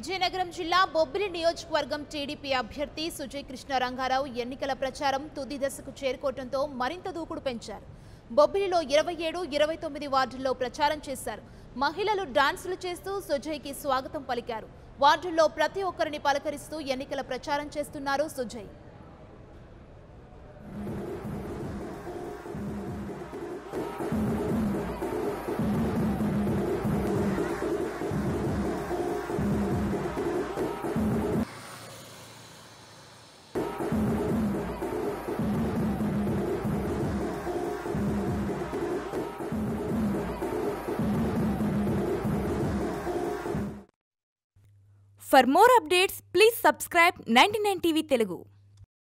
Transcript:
విజయనగరం జిల్లా బొబ్బిలి నియోజకవర్గం టీడీపీ అభ్యర్థి సుజయ్ కృష్ణ రంగారావు ఎన్నికల ప్రచారం తుది దశకు చేరుకోవడంతో మరింత దూకుడు పెంచారు. బొబ్బిలిలో 27, 29 వార్డుల్లో ప్రచారం చేశారు. మహిళలు డాన్సులు చేస్తూ సుజయ్కి స్వాగతం పలికారు. వార్డుల్లో ప్రతి ఒక్కరిని పలకరిస్తూ ఎన్నికల ప్రచారం చేస్తున్నారు Sujay. For more updates, please subscribe 99 TV Telugu.